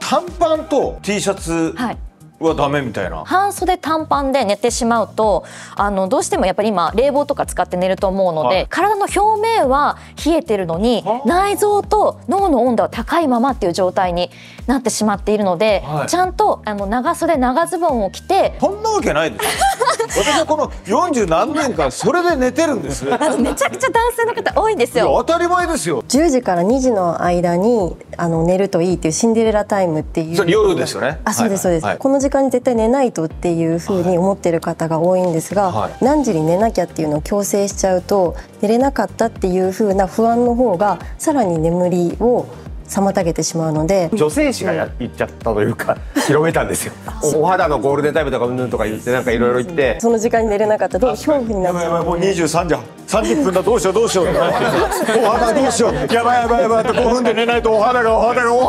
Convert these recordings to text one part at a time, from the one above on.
短パンと T シャツはダメみたいな。 半袖短パンで寝てしまうとどうしてもやっぱり今冷房とか使って寝ると思うので、体の表面は冷えてるのに内臓と脳の温度は高いままっていう状態になってしまっているので、ちゃんと長袖長ズボンを着て。 そんなわけないです私はこの40何年間それで寝てるんです。 めちゃくちゃ男性の方多いんですよ。 当たり前ですよ。 10時から2時の間に寝るといいっていうシンデレラタイムっていう。 それ夜ですよね。 そうですそうです、この時間に絶対寝ないとっていうふうに思ってる方が多いんですが、何時に寝なきゃっていうのを強制しちゃうと、寝れなかったっていうふうな不安の方がさらに眠りを妨げてしまうので、 女性誌が言っちゃったというか広めたんですよ。お肌のゴールデンタイムとかうんぬんとか言ってなんかいろいろ言って、 その時間に寝れなかったらどう恐怖になっちゃう。 もう23時30分だ、どうしようどうしようお肌どうしよう、やばいやばいやばいって5分で寝ないとお肌が。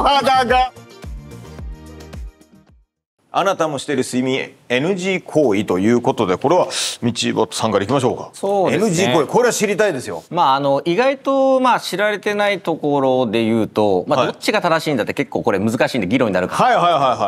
あなたもしている睡眠 NG 行為ということで、これは道端さんからいきましょうか。 そうですね、 NG 行為、これは知りたいですよ。 意外と知られてないところで言うと、どっちが正しいんだって結構これ難しいんで議論になるから。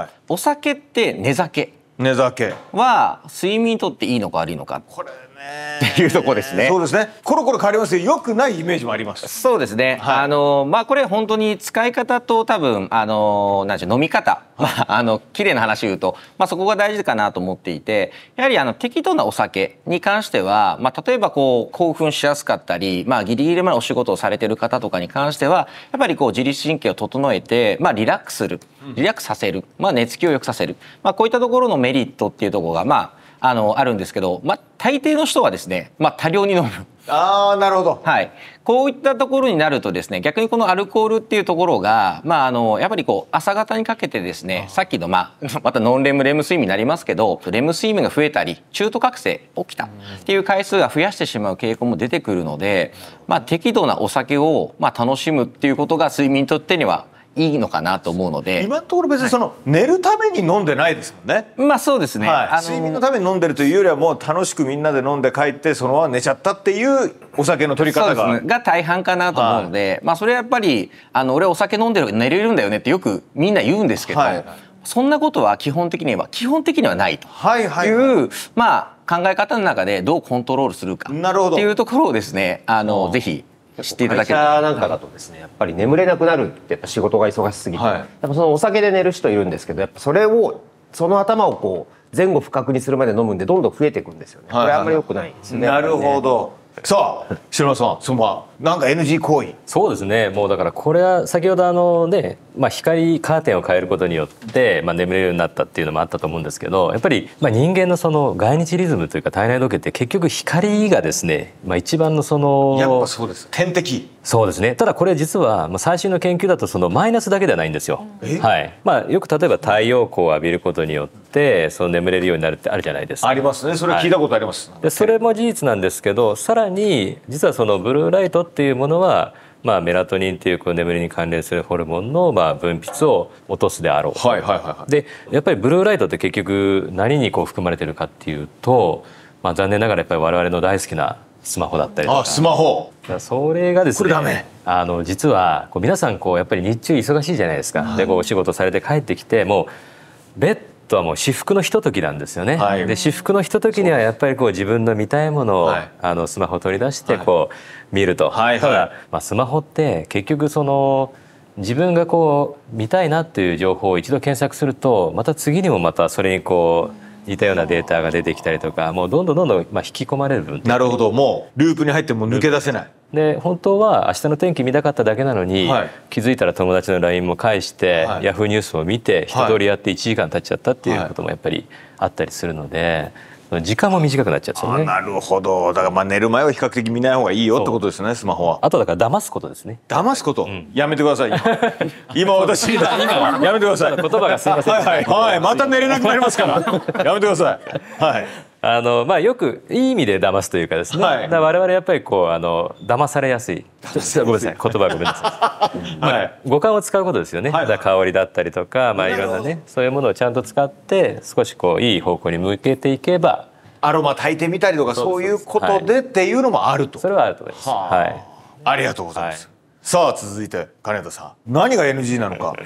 お酒って寝酒は睡眠にとっていいのか悪いのか、これっていうところですね。 そうですね。コロコロ変わりますよ。良くないイメージもあります。 そうですね。これ本当に使い方と多分なんでしょう、飲み方、綺麗な話言うと、そこが大事かなと思っていて、やはり適度なお酒に関しては、例えば興奮しやすかったり、ギリギリまでお仕事をされてる方とかに関しては、やっぱり自律神経を整えて、リラックスさせる、寝つきを良くさせる、こういったところのメリットっていうところがあるんですけど、大抵の人はですね、多量に飲む。 なるほど。 こういったところになるとですね、逆にこのアルコールっていうところが、やっぱり朝方にかけてですね、さっきのまたノンレムレム睡眠になりますけど、レム睡眠が増えたり中途覚醒起きたっていう回数が増やしてしまう傾向も出てくるので、適度なお酒を楽しむっていうことが睡眠にとってにはいいのかなと思うので、 今のところ別に寝るために飲んでないですもんね。 そうですね、 睡眠のために飲んでるというよりは、もう楽しくみんなで飲んで帰ってそのまま寝ちゃったっていうお酒の取り方が大半かなと思うので、それはやっぱり俺お酒飲んでる寝れるんだよねってよくみんな言うんですけど、そんなことは基本的にはないという考え方の中でどうコントロールするかっていうところをですね、ぜひ知っていただける。 会社なんかだとですね、やっぱり眠れなくなるってやっぱ仕事が忙しすぎて、やっぱそのお酒で寝る人いるんですけど、やっぱその頭を前後不覚にするまで飲むんでどんどん増えていくんですよね。これあんまり良くないんですよね。 なるほど。さあ篠山さん、なんか NG 行為。 そうですね。もうだからこれは先ほど光カーテンを変えることによって眠れるようになったっていうのもあったと思うんですけど、やっぱり人間のその概日リズムというか体内時計って結局光がですね、一番のやっぱそうです。天敵。 そうですね。ただこれ実は最新の研究だとマイナスだけではないんですよ。よく例えば太陽光を浴びることによって眠れるようになるってあるじゃないですか。 ありますね。それ聞いたことあります。 でそれも事実なんですけど、さらに実はそのブルーライトっていうものはメラトニンっていう眠りに関連するホルモンの分泌を落とすであろう。でやっぱりブルーライトって結局何に含まれてるかっていうと、残念ながらやっぱり我々の大好きなスマホだったりとか。 スマホ。 それがですね、 これダメ。 実は皆さんやっぱり日中忙しいじゃないですか。でお仕事されて帰ってきて、もうベッドはもう至福のひとときなんですよね。で至福のひとときにはやっぱり自分の見たいものをスマホを取り出して見ると。ただスマホって結局自分が見たいなっていう情報を一度検索すると、また次にもまたそれに似たようなデータが出てきたりとか、もうどんどん引き込まれる分。 なるほど。もうループに入っても抜け出せない。 で本当は明日の天気見たかっただけなのに、気づいたら友達の LINE も返して、ヤフーニュースを見て一通りやって1時間経っちゃったっていうこともやっぱりあったりするので、時間も短くなっちゃうんですよね。 なるほど。だから寝る前は比較的見ない方がいいよってことですね、スマホは。 あとだから騙すことですね。 騙すこと、やめてください。今私やめてください。 言葉がすいません。 また寝れなくなりますからやめてください。 よくいい意味で騙すというかですね、だから我々やっぱり騙されやすい。ごめんなさい、言葉ごめんなさい。五感を使うことですよね。だから香りだったりとか、いろんなね、そういうものをちゃんと使って少しいい方向に向けていけば、 アロマ焚いてみたりとか、そういうことでっていうのもあると。 それはあると思います。 ありがとうございます。さあ続いて金田さん、何が NG なのか。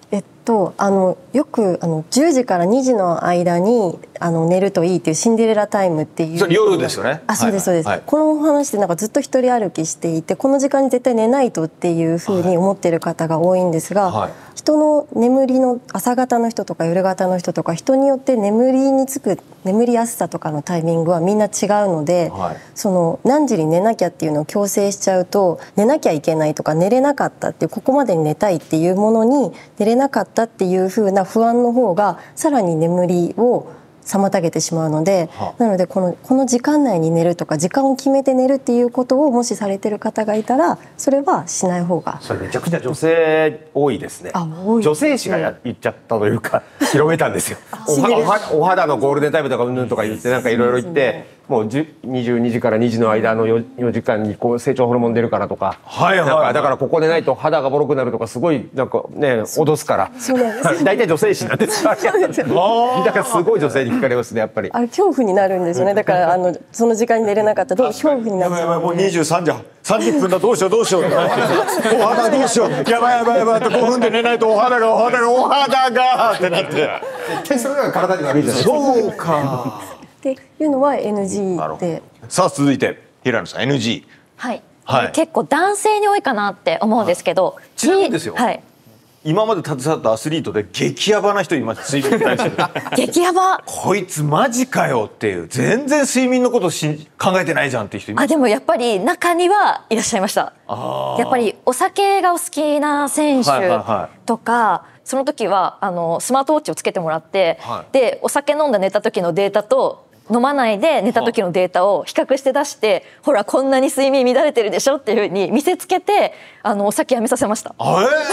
よく10時から2時の間に寝るといいっていうシンデレラタイムっていう。 それ夜ですよね。 そうですそうです。このお話でなんかずっと一人歩きしていて、この時間に絶対寝ないとっていうふうに思ってる方が多いんですが、人の眠りの朝方の人とか夜型の人とか人によって眠りにつく眠りやすさとかのタイミングはみんな違うので、その何時に寝なきゃっていうのを強制しちゃうと、寝なきゃいけないとか寝れなかったっていう、ここまでに寝たいっていうものに寝れなかったっていう風な不安の方がさらに眠りを妨げてしまうので、なのでこの時間内に寝るとか時間を決めて寝るっていうことをもしされてる方がいたら、それはしない方が。 それめちゃくちゃ女性多いですね。女性誌が言っちゃったというか広めたんですよ。お肌のゴールデンタイムとかうんぬんとか言ってなんかいろいろ言って、もう22時から2時の間の4時間にこう成長ホルモン出るからとか、だからここでないと肌がボロくなるとかすごいなんかね脅すから。大体女性誌なんですよ。だからすごい女性に聞かれますね、やっぱり。 恐怖になるんですよね。だからその時間に寝れなかったら恐怖になっちゃう。 もう23時30分だ、どうしようお肌どうしよう、やばいって5分で寝ないとお肌がってなって、 絶対それが体に悪いじゃないですか。 そうかっていうのは NG で。 さあ続いて平野さん NG。 結構男性に多いかなって思うんですけど、 ちなみにですよ、今まで携わったアスリートで激ヤバな人います、睡眠に対する。 激ヤバ。 こいつマジかよっていう、全然睡眠のこと考えてないじゃんっていう人います。 でもやっぱり中にはいらっしゃいました。やっぱりお酒がお好きな選手とか、その時はスマートウォッチをつけてもらって、でお酒飲んだ寝た時のデータと飲まないで寝た時のデータを比較して出して、ほらこんなに睡眠乱れてるでしょっていうふうに見せつけてお酒やめさせました。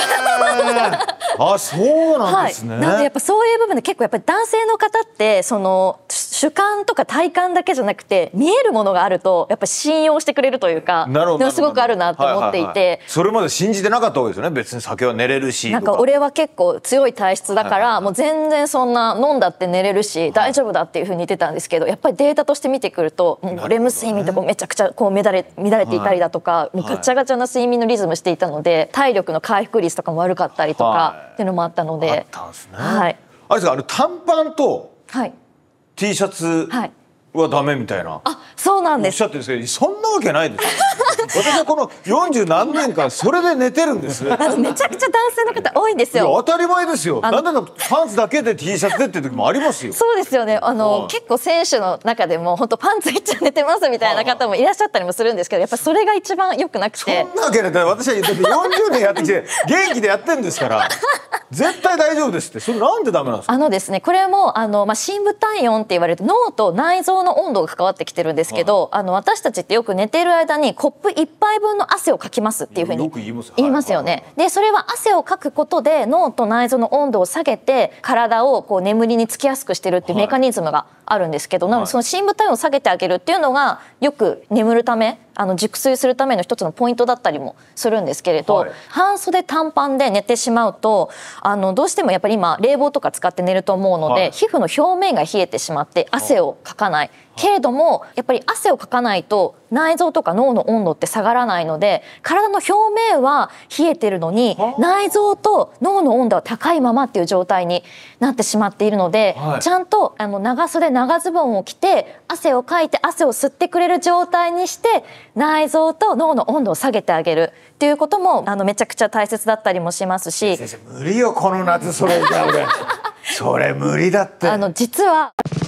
そうなんですね。 なのでやっぱそういう部分で結構やっぱり男性の方ってその主観とか体感だけじゃなくて見えるものがあるとやっぱり信用してくれるというか、すごくあるなと思っていて、 それまで信じてなかったわけですよね。別に酒は寝れるし、 なんか俺は結構強い体質だからもう全然そんな飲んだって寝れるし大丈夫だっていうふうに言ってたんですけど、やっぱりデータとして見てくるともうレム睡眠とかめちゃくちゃこう乱れていたりだとか、もうガチャガチャな睡眠のリズムしていたので、体力の回復率とかも悪かったりとかっていうのもあったので。 あれですか、短パンと T シャツはダメみたいな、 そうなんです。 おっしゃってるんですけど、そんなわけないですよ。私はこの40何年間それで寝てるんです。 めちゃくちゃ男性の方多いんですよ。 当たり前ですよ。なんだかパンツだけで T シャツでって時もありますよ。 そうですよね。結構選手の中でも本当パンツいっちゃ寝てますみたいな方もいらっしゃったりもするんですけど、やっぱそれが一番良くなくて。 そんなわけない。私は言ってて40年やってきて元気でやってるんですから。絶対大丈夫ですって。それなんでダメなんですか。 ですね、これも深部体温って言われる脳と内臓の温度が関わってきてるんですけど、私たちってよく寝てる間にコップ1杯分の汗をかきますっていうふうに言いますよね。でそれは汗をかくことで脳と内臓の温度を下げて体をこう眠りにつきやすくしてるっていうメカニズムがあるんですけど、なのでその深部体温を下げてあげるっていうのがよく眠るため熟睡するための一つのポイントだったりもするんですけれど、半袖短パンで寝てしまうとどうしてもやっぱり今冷房とか使って寝ると思うので、皮膚の表面が冷えてしまって汗をかかない。けれどもやっぱり汗をかかないと内臓とか脳の温度って下がらないので、体の表面は冷えてるのに内臓と脳の温度は高いままっていう状態になってしまっているので、ちゃんと長袖長ズボンを着て汗をかいて汗を吸ってくれる状態にして内臓と脳の温度を下げてあげるっていうこともめちゃくちゃ大切だったりもしますし。 先生無理よこの夏それじゃ俺それ無理だって。 実は